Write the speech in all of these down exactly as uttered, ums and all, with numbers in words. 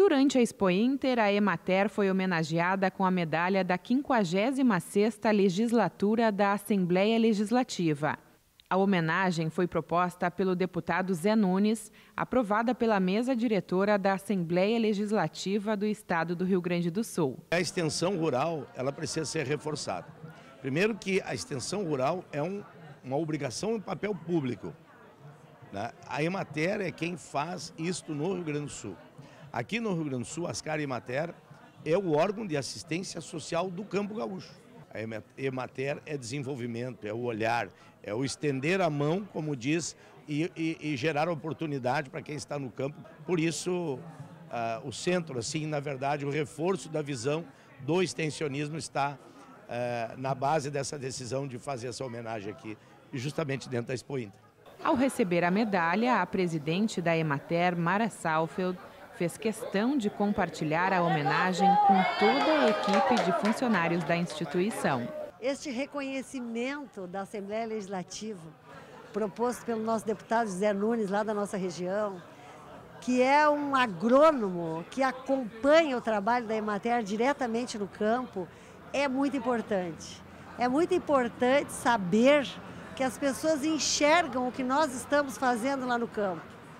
Durante a Expo Inter, a Emater foi homenageada com a medalha da quinquagésima sexta Legislatura da Assembleia Legislativa. A homenagem foi proposta pelo deputado Zé Nunes, aprovada pela mesa diretora da Assembleia Legislativa do Estado do Rio Grande do Sul. A extensão rural, ela precisa ser reforçada. Primeiro que a extensão rural é um, uma obrigação em papel público, né? A Emater é quem faz isto no Rio Grande do Sul. Aqui no Rio Grande do Sul, a Ascar Emater é o órgão de assistência social do Campo Gaúcho. A Emater é desenvolvimento, é o olhar, é o estender a mão, como diz, e, e, e gerar oportunidade para quem está no campo. Por isso, uh, o centro, assim, na verdade, o reforço da visão do extensionismo está uh, na base dessa decisão de fazer essa homenagem aqui, justamente dentro da Expo Inter. Ao receber a medalha, a presidente da Emater, Mara Salfeld, fez questão de compartilhar a homenagem com toda a equipe de funcionários da instituição. Este reconhecimento da Assembleia Legislativa, proposto pelo nosso deputado Zé Nunes, lá da nossa região, que é um agrônomo que acompanha o trabalho da Emater diretamente no campo, é muito importante. É muito importante saber que as pessoas enxergam o que nós estamos fazendo lá no campo.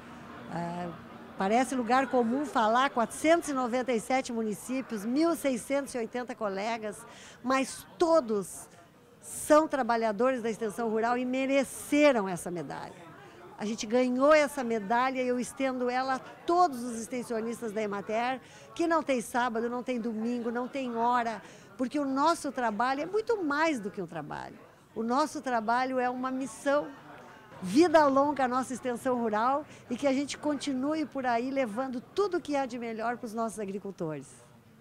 É, Parece lugar comum falar quatrocentos e noventa e sete municípios, mil seiscentos e oitenta colegas, mas todos são trabalhadores da extensão rural e mereceram essa medalha. A gente ganhou essa medalha e eu estendo ela a todos os extensionistas da Emater, que não tem sábado, não tem domingo, não tem hora, porque o nosso trabalho é muito mais do que um trabalho. O nosso trabalho é uma missão. Vida longa a nossa extensão rural e que a gente continue por aí levando tudo o que há de melhor para os nossos agricultores.